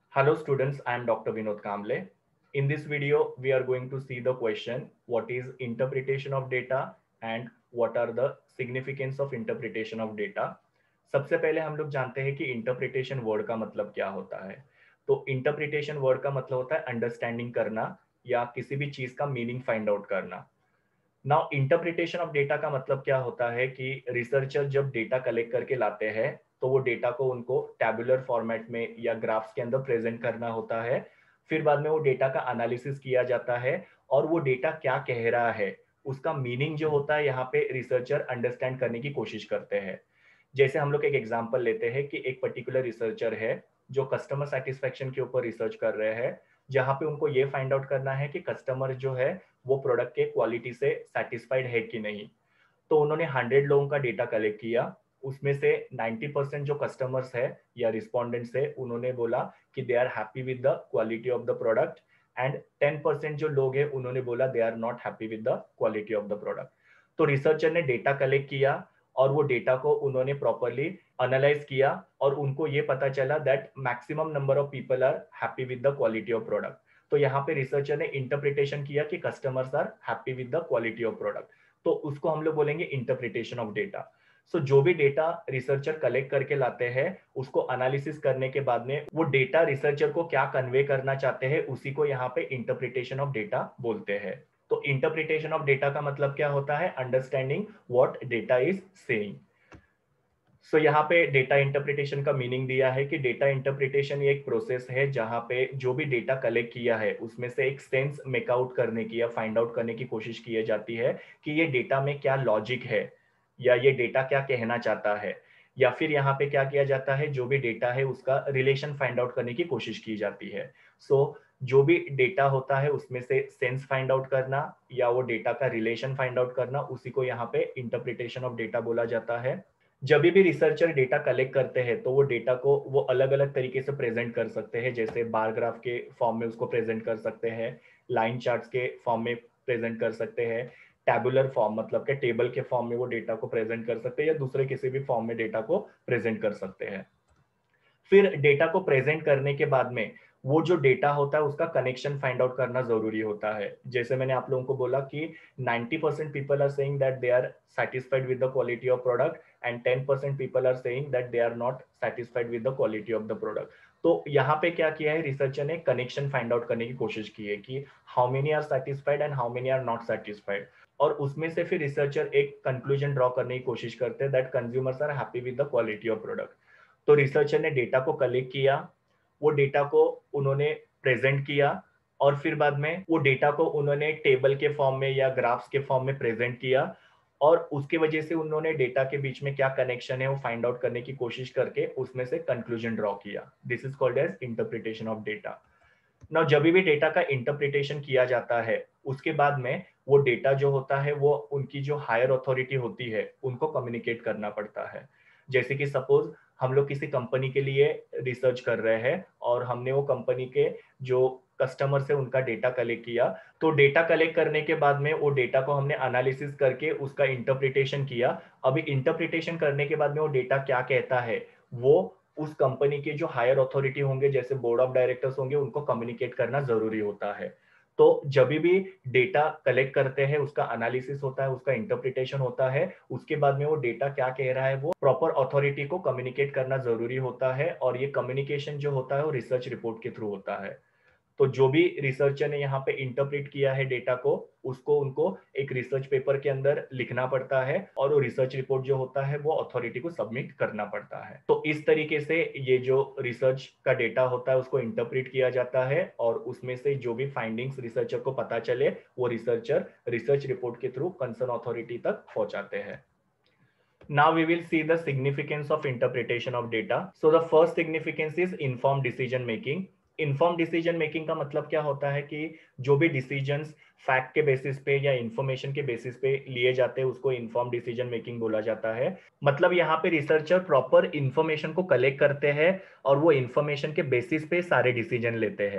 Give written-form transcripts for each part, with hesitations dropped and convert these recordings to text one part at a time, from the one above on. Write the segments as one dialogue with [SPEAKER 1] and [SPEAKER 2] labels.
[SPEAKER 1] Hello students, I am Dr. Vinod Kamble. In this video, we are going to see the question, what is interpretation of data and what are the significance of interpretation of data. सबसे पहले हम लोग जानते हैं कि interpretation word का मतलब क्या होता है। तो इंटरप्रिटेशन वर्ड का मतलब होता है अंडरस्टैंडिंग करना या किसी भी चीज का मीनिंग फाइंड आउट करना। नाउ इंटरप्रिटेशन ऑफ डेटा का मतलब क्या होता है कि रिसर्चर जब डेटा कलेक्ट करके लाते हैं तो वो डेटा को उनको टैबुलर फॉर्मेट में या ग्राफ्स के अंदर प्रेजेंट करना होता है। फिर बाद में वो डेटा का एनालिसिस किया जाता है और वो डेटा क्या कह रहा है उसका मीनिंग जो होता है यहाँ पे रिसर्चर अंडरस्टैंड करने की कोशिश करते हैं। जैसे हम लोग एक एग्जांपल लेते हैं कि एक पर्टिकुलर रिसर्चर है जो कस्टमर सेटिस्फेक्शन के ऊपर रिसर्च कर रहे हैं, जहां पे उनको ये फाइंड आउट करना है कि कस्टमर जो है वो प्रोडक्ट के क्वालिटी से सेटिस्फाइड है कि नहीं। तो उन्होंने 100 लोगों का डेटा कलेक्ट किया, उसमें से 90% जो कस्टमर्स है या रिस्पोंडेंट्स है उन्होंने बोला कि they are happy with the quality of the product and 10% जो लोग हैं उन्होंने बोला they are not happy with the quality of the product. तो रिसर्चर ने डेटा कलेक्ट किया और वो डेटा को उन्होंने प्रॉपरली एनालाइज किया और उनको ये पता चला that maximum number of people are happy with the quality of product. तो यहाँ पे रिसर्चर ने इंटरप्रिटेशन किया कि customers are happy with the quality of product. तो उसको हम लोग बोलेंगे इंटरप्रिटेशन ऑफ डेटा। सो जो भी डेटा रिसर्चर कलेक्ट करके लाते हैं उसको एनालिसिस करने के बाद में वो डेटा रिसर्चर को क्या कन्वे करना चाहते हैं उसी को यहाँ पे इंटरप्रिटेशन ऑफ डेटा बोलते हैं। तो इंटरप्रिटेशन ऑफ डेटा का मतलब क्या होता है? Understanding what data is saying. So यहाँ पे डेटा इंटरप्रिटेशन का मीनिंग दिया है कि डेटा इंटरप्रिटेशन ये एक प्रोसेस है जहाँ पे जो भी डेटा कलेक्ट किया है उसमें से एक सेंस मेक आउट करने की या फाइंड आउट करने की कोशिश की जाती है कि ये डेटा में क्या लॉजिक है या ये डेटा क्या कहना चाहता है। या फिर यहाँ पे क्या किया जाता है, जो भी डेटा है उसका रिलेशन फाइंड आउट करने की कोशिश की जाती है। सो जो भी डेटा होता है उसमें से सेंस फाइंड आउट करना या वो डेटा का रिलेशन फाइंड आउट करना, उसी को यहाँ पे इंटरप्रिटेशन ऑफ डेटा बोला जाता है। जब भी रिसर्चर डेटा कलेक्ट करते हैं तो वो डेटा को वो अलग अलग तरीके से प्रेजेंट कर सकते हैं, जैसे बार ग्राफ के फॉर्म में उसको प्रेजेंट कर सकते हैं, लाइन चार्ट्स के फॉर्म में प्रेजेंट कर सकते हैं, टैबुलर फॉर्म मतलब के टेबल के फॉर्म में वो डेटा को प्रेजेंट कर सकते हैं या दूसरे किसी भी फॉर्म में डेटा को प्रेजेंट कर सकते हैं। फिर डेटा को प्रेजेंट करने के बाद में वो जो डेटा होता है उसका कनेक्शन फाइंड आउट करना जरूरी होता है। जैसे मैंने आप लोगों को बोला कि 90% people are saying that they are satisfied with the quality of product and 10% people are saying that they are not satisfied with the quality of the product। तो यहाँ पे क्या किया है, रिसर्चर ने कनेक्शन फाइंड आउट करने की कोशिश की है कि how many are satisfied and how many are not satisfied. और उसमें से फिर रिसर्चर एक कंक्लूजन ड्रॉ करने की कोशिश करते हैं that consumers are happy with the quality of product. तो रिसर्चर ने डेटा को कलेक्ट किया, वो डेटा को उन्होंने प्रेजेंट किया और फिर बाद में वो डेटा को उन्होंने टेबल के फॉर्म में या ग्राफ्स के फॉर्म में प्रेजेंट किया और उसके वजह से उन्होंने डेटा के बीच में क्या कनेक्शन है वो फाइंड आउट करने की कोशिश करके उसमें से कंक्लूजन ड्रॉ किया। This is called as interpretation of data. Now जब भी डेटा का इंटरप्रिटेशन किया जाता है उसके बाद में वो डेटा जो होता है वो उनकी जो हायर अथॉरिटी होती है उनको कम्युनिकेट करना पड़ता है। जैसे कि सपोज हम लोग किसी कंपनी के लिए रिसर्च कर रहे हैं और हमने वो कंपनी के जो कस्टमर से उनका डेटा कलेक्ट किया, तो डेटा कलेक्ट करने के बाद में वो डेटा को हमने एनालिसिस करके उसका इंटरप्रिटेशन किया। अभी इंटरप्रिटेशन करने के बाद में वो डेटा क्या कहता है वो उस कंपनी के जो हायर अथॉरिटी होंगे जैसे बोर्ड ऑफ डायरेक्टर्स होंगे उनको कम्युनिकेट करना जरूरी होता है। तो जब भी डेटा कलेक्ट करते हैं उसका एनालिसिस होता है, उसका इंटरप्रिटेशन होता है, उसके बाद में वो डेटा क्या कह रहा है वो प्रॉपर अथॉरिटी को कम्युनिकेट करना जरूरी होता है और ये कम्युनिकेशन जो होता है वो रिसर्च रिपोर्ट के थ्रू होता है। तो जो भी रिसर्चर ने यहाँ पे इंटरप्रेट किया है डेटा को उसको उनको एक रिसर्च पेपर के अंदर लिखना पड़ता है और वो रिसर्च रिपोर्ट जो होता है वो अथॉरिटी को सबमिट करना पड़ता है। तो इस तरीके से ये जो रिसर्च का डेटा होता है उसको इंटरप्रेट किया जाता है और उसमें से जो भी फाइंडिंग्स रिसर्चर को पता चले वो रिसर्चर रिसर्च रिपोर्ट के थ्रू कंसर्न अथॉरिटी तक पहुंचाते हैं। Now we will see the significance of interpretation of data. So the first significance is informed decision making. Inform decision making का मतलब क्या होता है कि जो भी डिसीजंस फैक्ट के बेसिस पे या इंफॉर्मेशन के बेसिस पे लिए जाते हैं उसको इन्फॉर्म डिसीजन मेकिंग बोला जाता है। मतलब यहाँ पे रिसर्चर प्रॉपर इंफॉर्मेशन को कलेक्ट करते हैं और वो इंफॉर्मेशन के बेसिस पे सारे डिसीजन लेते हैं।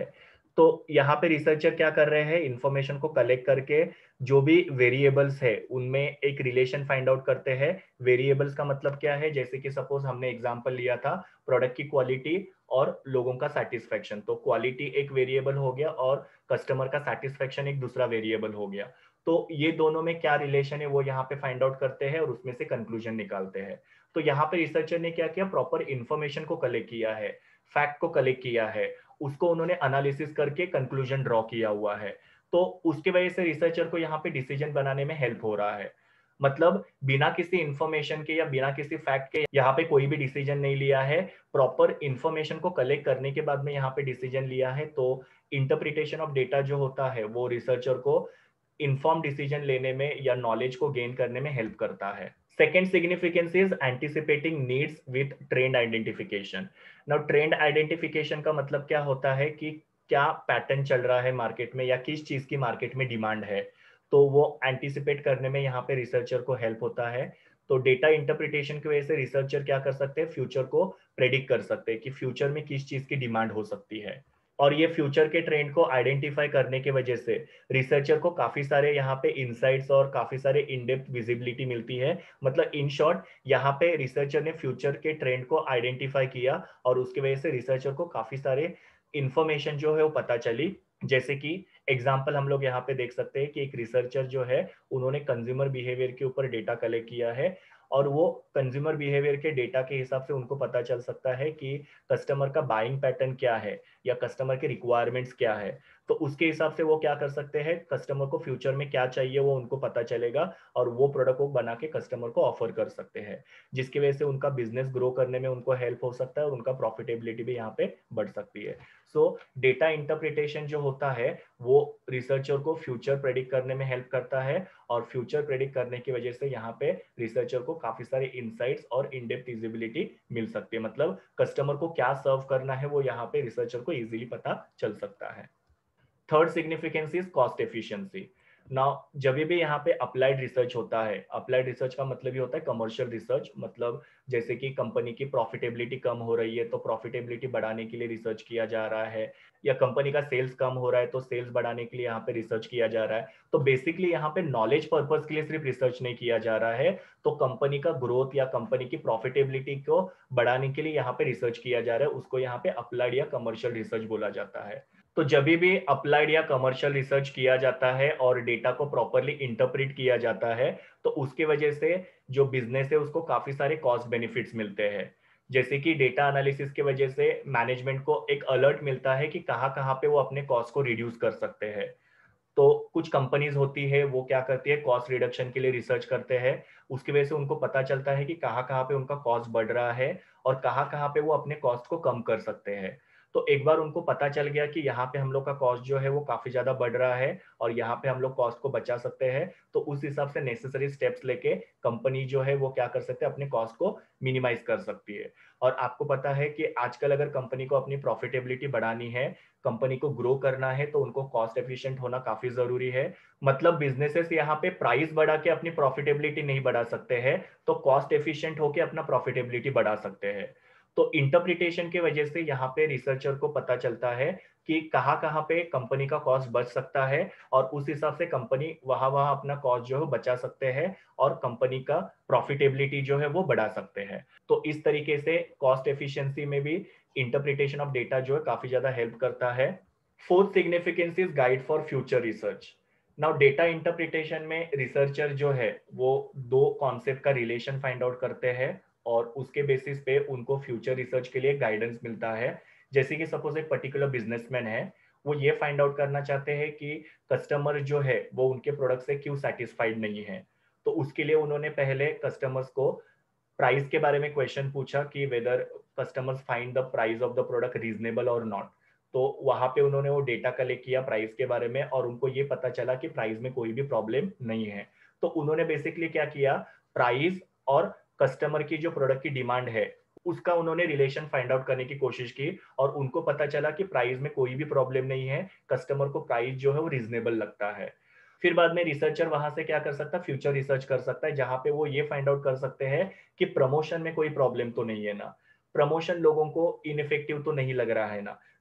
[SPEAKER 1] तो यहाँ पे रिसर्चर क्या कर रहे हैं, इंफॉर्मेशन को कलेक्ट करके जो भी वेरिएबल्स है उनमें एक रिलेशन फाइंड आउट करते हैं। वेरिएबल्स का मतलब क्या है, जैसे कि सपोज हमने एग्जांपल लिया था प्रोडक्ट की क्वालिटी और लोगों का सेटिस्फेक्शन, तो क्वालिटी एक वेरिएबल हो गया और कस्टमर का सेटिस्फेक्शन एक दूसरा वेरिएबल हो गया। तो ये दोनों में क्या रिलेशन है वो यहाँ पे फाइंड आउट करते हैं और उसमें से कंक्लूजन निकालते हैं। तो यहाँ पे रिसर्चर ने क्या किया, प्रॉपर इंफॉर्मेशन को कलेक्ट किया है, फैक्ट को कलेक्ट किया है, उसको उन्होंने एनालिसिस करके कंक्लूजन ड्रॉ किया हुआ है। तो उसके वजह से रिसर्चर को यहाँ पे डिसीजन बनाने में हेल्प हो रहा है। मतलब बिना किसी इंफॉर्मेशन के या बिना किसी फैक्ट के यहाँ पे कोई भी डिसीजन नहीं लिया है, प्रॉपर इंफॉर्मेशन को कलेक्ट करने के बाद में यहाँ पे डिसीजन लिया है। तो इंटरप्रिटेशन ऑफ डेटा जो होता है वो रिसर्चर को इन्फॉर्म डिसीजन लेने में या नॉलेज को गेन करने में हेल्प करता है। Second significance is anticipating needs with trend identification. Now trend identification का मतलब क्या होता है कि क्या पैटर्न चल रहा है मार्केट में या किस चीज की मार्केट में डिमांड है, तो वो एंटिसिपेट करने में यहाँ पे रिसर्चर को हेल्प होता है। तो डेटा इंटरप्रिटेशन की वजह से रिसर्चर क्या कर सकते हैं, फ्यूचर को प्रेडिक्ट कर सकते हैं कि फ्यूचर में किस चीज की डिमांड हो सकती है। और ये फ्यूचर के ट्रेंड को आइडेंटिफाई करने की वजह से रिसर्चर को काफी सारे यहाँ पे इंसाइट्स और काफी सारे इन डेप्थ विजिबिलिटी मिलती है। मतलब इन शॉर्ट यहाँ पे रिसर्चर ने फ्यूचर के ट्रेंड को आइडेंटिफाई किया और उसकी वजह से रिसर्चर को काफी सारे इंफॉर्मेशन जो है वो पता चली। जैसे कि एग्जाम्पल हम लोग यहाँ पे देख सकते हैं कि एक रिसर्चर जो है उन्होंने कंज्यूमर बिहेवियर के ऊपर डेटा कलेक्ट किया है और वो कंज्यूमर बिहेवियर के डेटा के हिसाब से उनको पता चल सकता है कि कस्टमर का बाइंग पैटर्न क्या है या कस्टमर के रिक्वायरमेंट्स क्या है। तो उसके हिसाब से वो क्या कर सकते हैं, कस्टमर को फ्यूचर में क्या चाहिए वो उनको पता चलेगा और वो प्रोडक्ट को बना के कस्टमर को ऑफर कर सकते हैं, जिसकी वजह से उनका बिजनेस ग्रो करने में उनको हेल्प हो सकता है और उनका प्रॉफिटेबिलिटी भी यहाँ पे बढ़ सकती है। सो डेटा इंटरप्रिटेशन जो होता है वो रिसर्चर को फ्यूचर प्रेडिक्ट करने में हेल्प करता है और फ्यूचर प्रेडिक्ट करने की वजह से यहाँ पे रिसर्चर को काफी सारे इंसाइट्स और इन डेप्थ विजिबिलिटी मिल सकती है। मतलब कस्टमर को क्या सर्व करना है वो यहाँ पे रिसर्चर को इजीली पता चल सकता है। Third significance is cost efficiency. Now जब भी यहाँ पे अप्लाइड रिसर्च होता है, अप्लाइड रिसर्च का मतलब ये होता है कमर्शियल रिसर्च, मतलब जैसे कि कंपनी की प्रॉफिटेबिलिटी कम हो रही है तो प्रॉफिटेबिलिटी बढ़ाने के लिए रिसर्च किया जा रहा है, या कंपनी का सेल्स कम हो रहा है तो सेल्स बढ़ाने के लिए यहाँ पे रिसर्च किया जा रहा है। तो बेसिकली यहाँ पे नॉलेज पर्पज के लिए सिर्फ रिसर्च नहीं किया जा रहा है, तो कंपनी का ग्रोथ या कंपनी की प्रॉफिटेबिलिटी को बढ़ाने के लिए यहाँ पे रिसर्च किया जा रहा है, उसको यहाँ पे अप्लाइड या कमर्शियल रिसर्च बोला जाता है। तो जब भी अप्लाइड या कमर्शियल रिसर्च किया जाता है और डेटा को प्रॉपरली इंटरप्रेट किया जाता है तो उसके वजह से जो बिजनेस है उसको काफी सारे कॉस्ट बेनिफिट्स मिलते हैं। जैसे कि डेटा एनालिसिस की वजह से मैनेजमेंट को एक अलर्ट मिलता है कि कहाँ कहाँ पे वो अपने कॉस्ट को रिड्यूस कर सकते हैं। तो कुछ कंपनीज होती है वो क्या करती है, कॉस्ट रिडक्शन के लिए रिसर्च करते हैं, उसकी वजह से उनको पता चलता है कि कहाँ कहाँ पे उनका कॉस्ट बढ़ रहा है और कहाँ कहाँ पे वो अपने कॉस्ट को कम कर सकते हैं। तो एक बार उनको पता चल गया कि यहाँ पे हम लोग का कॉस्ट जो है वो काफी ज्यादा बढ़ रहा है और यहाँ पे हम लोग कॉस्ट को बचा सकते हैं, तो उस हिसाब से नेसेसरी स्टेप्स लेके कंपनी जो है वो क्या कर सकते हैं, अपने कॉस्ट को मिनिमाइज कर सकती है। और आपको पता है कि आजकल अगर कंपनी को अपनी प्रॉफिटेबिलिटी बढ़ानी है, कंपनी को ग्रो करना है, तो उनको कॉस्ट एफिशिएंट होना काफी जरूरी है। मतलब बिजनेसेस यहाँ पे प्राइस बढ़ा के अपनी प्रॉफिटेबिलिटी नहीं बढ़ा सकते हैं, तो कॉस्ट एफिशिएंट होके अपना प्रॉफिटेबिलिटी बढ़ा सकते हैं। तो इंटरप्रिटेशन की वजह से यहाँ पे रिसर्चर को पता चलता है कि कहाँ कहाँ पे कंपनी का कॉस्ट बच सकता है और उस हिसाब से कंपनी वहां वहां अपना कॉस्ट जो है बचा सकते हैं और कंपनी का प्रॉफिटेबिलिटी जो है वो बढ़ा सकते हैं। तो इस तरीके से कॉस्ट एफिशिएंसी में भी इंटरप्रिटेशन ऑफ डेटा जो है काफी ज्यादा हेल्प करता है। Fourth significance is guide for future research. Now data interpretation में रिसर्चर जो है वो दो कॉन्सेप्ट का रिलेशन फाइंड आउट करते हैं और उसके बेसिस पे उनको फ्यूचर रिसर्च के लिए गाइडेंस मिलता है। जैसे कि सपोज एक पर्टिकुलर बिजनेसमैन है, वो ये फाइंड आउट करना चाहते हैं कि कस्टमर जो है वो उनके प्रोडक्ट से क्यों सेटिस्फाइड नहीं है। तो उसके लिए उन्होंने पहले कस्टमर्स को प्राइस के बारे में क्वेश्चन पूछा कि whether customers find the price of the product reasonable और नॉट। तो वहां पे उन्होंने वो डेटा कलेक्ट किया प्राइस के बारे में और उनको ये पता चला कि प्राइस में कोई भी प्रॉब्लम नहीं है। तो उन्होंने बेसिकली क्या किया, प्राइस और कस्टमर की जो प्रोडक्ट की डिमांड है उसका उन्होंने रिलेशन फाइंड आउट करने की कोशिश की और उनको पता चला कि प्राइस में कोई भी प्रॉब्लम नहीं है, कस्टमर को प्राइस जो है वो रीजनेबल लगता है। फिर बाद में रिसर्चर वहां से क्या कर सकता है, फ्यूचर रिसर्च कर सकता है, जहां पे वो ये फाइंड आउट कर सकते हैं कि प्रमोशन में कोई प्रॉब्लम तो नहीं है ना, प्रमोशन लोगों को इनइफेक्टिव तो नहीं लग रहा है ना,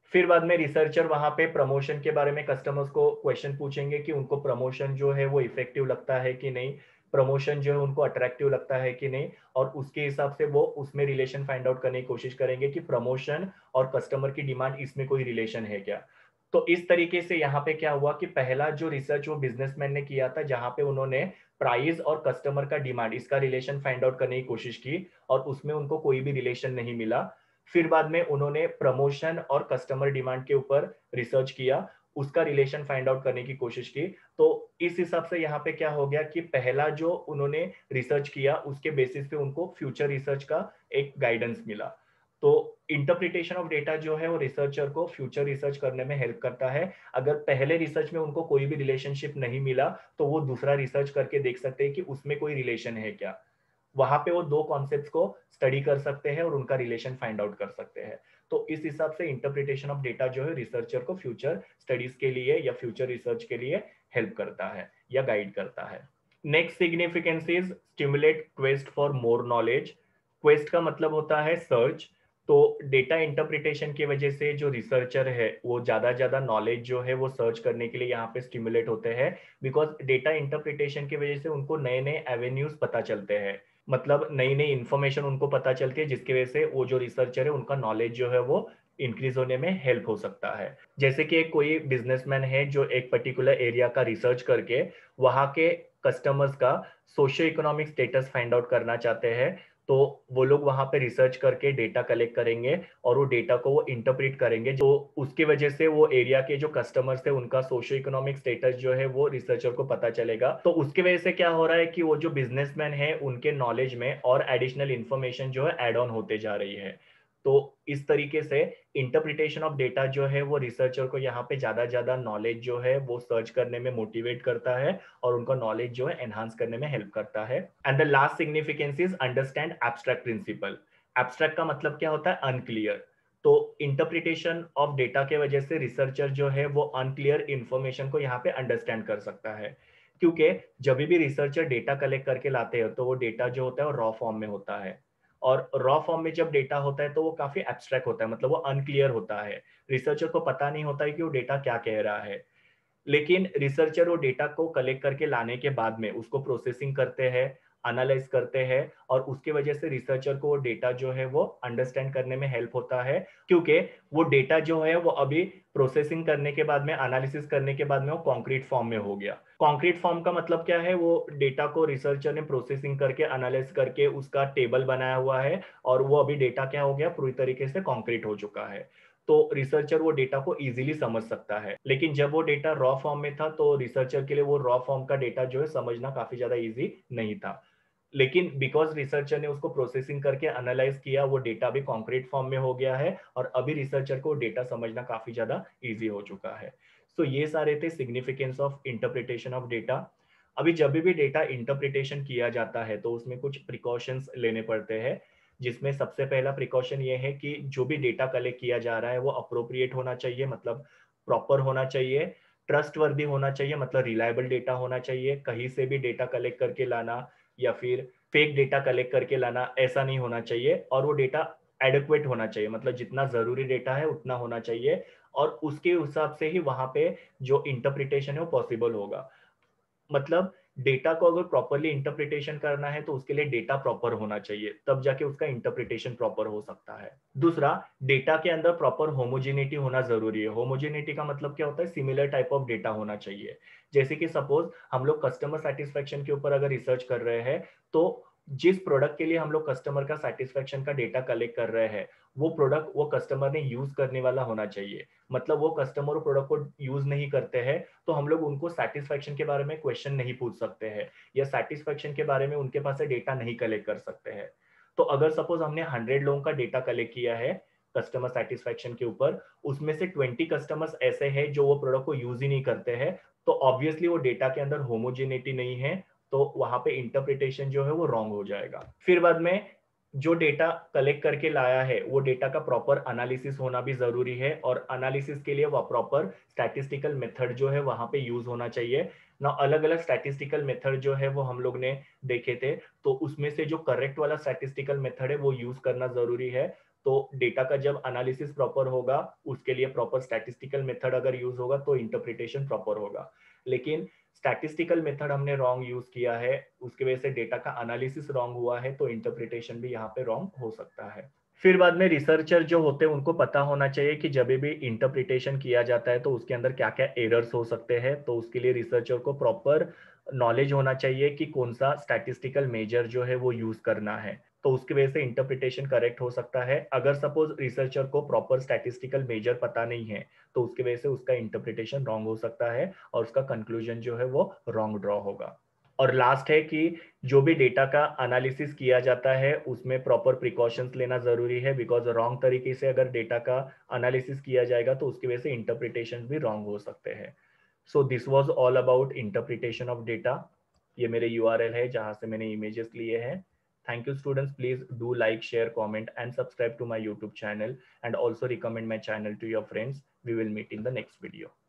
[SPEAKER 1] फिर बाद में रिसर्चर वहां पे प्रमोशन के बारे में कस्टमर्स को क्वेश्चन पूछेंगे कि उनको प्रमोशन जो है वो इफेक्टिव लगता है कि नहीं, प्रमोशन जो है उनको अट्रैक्टिव लगता है कि नहीं, और उसके हिसाब से वो उसमें रिलेशन फाइंड आउट करने की कोशिश करेंगे कि प्रमोशन और कस्टमर की डिमांड इसमें कोई रिलेशन है क्या। तो इस तरीके से यहाँ पे क्या हुआ कि पहला जो रिसर्च वो बिजनेसमैन ने किया था, जहां पे उन्होंने प्राइस और कस्टमर का डिमांड इसका रिलेशन फाइंड आउट करने की कोशिश की, और उसमें उनको कोई भी रिलेशन नहीं मिला। फिर बाद में उन्होंने प्रमोशन और कस्टमर डिमांड के ऊपर रिसर्च किया, उसका रिलेशन फाइंड आउट करने की कोशिश की। तो इस हिसाब से यहाँ पे क्या हो गया कि पहला जो उन्होंने रिसर्च किया उसके बेसिस पे उनको फ्यूचर रिसर्च का एक गाइडेंस मिला। तो इंटरप्रिटेशन ऑफ डेटा जो है वो रिसर्चर को फ्यूचर रिसर्च करने में हेल्प करता है। अगर पहले रिसर्च में उनको कोई भी रिलेशनशिप नहीं मिला तो वो दूसरा रिसर्च करके देख सकते हैं कि उसमें कोई रिलेशन है क्या। वहां पे वो दो कॉन्सेप्ट्स को स्टडी कर सकते हैं और उनका रिलेशन फाइंड आउट कर सकते हैं। तो इस हिसाब से इंटरप्रिटेशन ऑफ डेटा जो है रिसर्चर को फ्यूचर स्टडीज के लिए या फ्यूचर रिसर्च के लिए हेल्प करता है या गाइड करता है। Next significance is stimulate quest for more knowledge. Quest का मतलब होता है सर्च। तो डेटा इंटरप्रिटेशन की वजह से जो रिसर्चर है वो ज्यादा नॉलेज जो है वो सर्च करने के लिए यहाँ पे स्टिमुलेट होते हैं, बिकॉज डेटा इंटरप्रिटेशन की वजह से उनको नए नए एवेन्यूज पता चलते हैं, मतलब नई नई इंफॉर्मेशन उनको पता चलती है, जिसकी वजह से वो जो रिसर्चर है उनका नॉलेज जो है वो इंक्रीज होने में हेल्प हो सकता है। जैसे कि एक कोई बिजनेसमैन है जो एक पर्टिकुलर एरिया का रिसर्च करके वहां के कस्टमर्स का socio economic status find out करना चाहते हैं, तो वो लोग वहां पे रिसर्च करके डेटा कलेक्ट करेंगे और वो डेटा को वो इंटरप्रेट करेंगे, जो उसकी वजह से वो एरिया के जो कस्टमर्स थे उनका सोशियो इकोनॉमिक स्टेटस जो है वो रिसर्चर को पता चलेगा। तो उसकी वजह से क्या हो रहा है कि वो जो बिजनेसमैन है उनके नॉलेज में और एडिशनल इंफॉर्मेशन जो है एड ऑन होते जा रही है। तो इस तरीके से इंटरप्रिटेशन ऑफ डेटा जो है वो रिसर्चर को यहाँ पे ज्यादा नॉलेज जो है वो सर्च करने में मोटिवेट करता है और उनका नॉलेज जो है एनहांस करने में हेल्प करता है। And the last significance is understand abstract principle. Abstract का मतलब क्या होता है? अनक्लियर। तो इंटरप्रिटेशन ऑफ डेटा के वजह से रिसर्चर जो है वो अनक्लियर इंफॉर्मेशन को यहाँ पे अंडरस्टैंड कर सकता है, क्योंकि जब भी रिसर्चर डेटा कलेक्ट करके लाते हैं तो वो डेटा जो होता है वो रॉ फॉर्म में होता है, और रॉ फॉर्म में जब डेटा होता है तो वो काफी एब्स्ट्रैक्ट होता है, मतलब वो अनक्लियर होता है। रिसर्चर को पता नहीं होता है कि वो डेटा क्या कह रहा है। लेकिन रिसर्चर वो डेटा को कलेक्ट करके लाने के बाद में उसको प्रोसेसिंग करते हैं, एनालाइज करते हैं, और उसके वजह से रिसर्चर को वो डेटा जो है वो अंडरस्टैंड करने में हेल्प होता है, क्योंकि वो डेटा जो है वो अभी प्रोसेसिंग करने के बाद में, एनालिसिस करने के बाद में वो कॉन्क्रीट फॉर्म में हो गया। कॉन्क्रीट फॉर्म का मतलब क्या है? वो डेटा को रिसर्चर ने प्रोसेसिंग करके एनालाइज करके उसका टेबल बनाया हुआ है, और वो अभी डेटा क्या हो गया? पूरी तरीके से कॉन्क्रीट हो चुका है। तो रिसर्चर वो डेटा को इजीली समझ सकता है। लेकिन जब वो डेटा रॉ फॉर्म में था तो रिसर्चर के लिए वो रॉ फॉर्म का डेटा जो है समझना काफी ज्यादा इजी नहीं था। लेकिन बिकॉज रिसर्चर ने उसको प्रोसेसिंग करके एनालाइज किया, वो डेटा भी कॉन्क्रीट फॉर्म में हो गया है, और अभी रिसर्चर को डेटा समझना काफी ज्यादा इजी हो चुका है। सो ये सारे थे significance of interpretation of data. अभी जब भी डेटा इंटरप्रिटेशन किया जाता है तो उसमें कुछ प्रिकॉशंस लेने पड़ते हैं, जिसमें सबसे पहला प्रिकॉशन ये है कि जो भी डेटा कलेक्ट किया जा रहा है वो अप्रोप्रिएट होना चाहिए, मतलब प्रॉपर होना चाहिए, ट्रस्टवर्दी होना चाहिए, मतलब रिलायबल डेटा होना चाहिए। कहीं से भी डेटा कलेक्ट करके लाना या फिर फेक डेटा कलेक्ट करके लाना ऐसा नहीं होना चाहिए, और वो डेटा एडिक्वेट होना चाहिए, मतलब जितना जरूरी डेटा है उतना होना चाहिए, और उसके हिसाब से ही वहां पे जो इंटरप्रिटेशन है वो पॉसिबल होगा। मतलब डेटा को अगर प्रॉपरली इंटरप्रिटेशन करना है तो उसके लिए डेटा प्रॉपर होना चाहिए, तब जाके उसका इंटरप्रिटेशन प्रॉपर हो सकता है। दूसरा, डेटा के अंदर प्रॉपर होमोजेनिटी होना जरूरी है। होमोजेनिटी का मतलब क्या होता है? सिमिलर टाइप ऑफ डेटा होना चाहिए। जैसे कि सपोज हम लोग कस्टमर सेटिस्फेक्शन के ऊपर अगर रिसर्च कर रहे हैं, तो जिस प्रोडक्ट के लिए हम लोग कस्टमर का सेटिस्फेक्शन का डेटा कलेक्ट कर रहे हैं, वो प्रोडक्ट वो कस्टमर ने यूज करने वाला होना चाहिए। मतलब वो कस्टमर प्रोडक्ट को यूज नहीं करते हैं तो हम लोग उनको सेटिस्फेक्शन के बारे में क्वेश्चन नहीं पूछ सकते हैं, या सेटिस्फेक्शन के बारे में उनके पास से डेटा नहीं कलेक्ट कर सकते हैं। तो अगर सपोज हमने 100 लोगों का डेटा कलेक्ट किया है कस्टमर सेटिस्फेक्शन के ऊपर, उसमें से 20 कस्टमर्स ऐसे हैं जो वो प्रोडक्ट को यूज ही नहीं करते हैं, तो ऑब्वियसली वो डेटा के अंदर होमोजेनिटी नहीं है, तो वहां पे इंटरप्रिटेशन जो है वो रॉन्ग हो जाएगा। फिर बाद में जो डेटा कलेक्ट करके लाया है वो डेटा का प्रॉपर एनालिसिस होना भी जरूरी है, और एनालिसिस के लिए वो प्रॉपर स्टैटिस्टिकल मेथड जो है वहां पे यूज होना चाहिए ना। अलग अलग स्टैटिस्टिकल मेथड जो है वो हम लोग ने देखे थे, तो उसमें से जो करेक्ट वाला स्टैटिस्टिकल मेथड है वो यूज करना जरूरी है। तो डेटा का जब एनालिसिस प्रॉपर होगा उसके लिए प्रॉपर स्टैटिस्टिकल मेथड अगर यूज होगा तो इंटरप्रिटेशन प्रॉपर होगा। लेकिन स्टैटिस्टिकल मेथड हमने रॉन्ग यूज किया है, उसकी वजह से डेटा का एनालिसिस रॉन्ग हुआ है, तो इंटरप्रिटेशन भी यहाँ पे रॉन्ग हो सकता है। फिर बाद में रिसर्चर जो होते हैं उनको पता होना चाहिए कि जब भी इंटरप्रिटेशन किया जाता है तो उसके अंदर क्या क्या एरर्स हो सकते हैं, तो उसके लिए रिसर्चर को प्रॉपर नॉलेज होना चाहिए कि कौन सा स्टैटिस्टिकल मेजर जो है वो यूज करना है, तो उसकी वजह से इंटरप्रिटेशन करेक्ट हो सकता है। अगर सपोज रिसर्चर को प्रॉपर स्टैटिस्टिकल मेजर पता नहीं है तो उसकी वजह से उसका इंटरप्रिटेशन रॉन्ग हो सकता है और उसका कंक्लूजन जो है वो रॉन्ग ड्रॉ होगा। और लास्ट है कि जो भी डेटा का एनालिसिस किया जाता है उसमें प्रॉपर प्रिकॉशंस लेना जरूरी है, बिकॉज रॉन्ग तरीके से अगर डेटा का एनालिसिस किया जाएगा तो उसकी वजह से इंटरप्रिटेशन भी रॉन्ग हो सकते हैं। So this was all about interpretation of data. ये मेरे यूआरएल है जहां से मैंने इमेजेस लिए हैं। Thank you students, please do like share comment and subscribe to my YouTube channel and also recommend my channel to your friends. We will meet in the next video.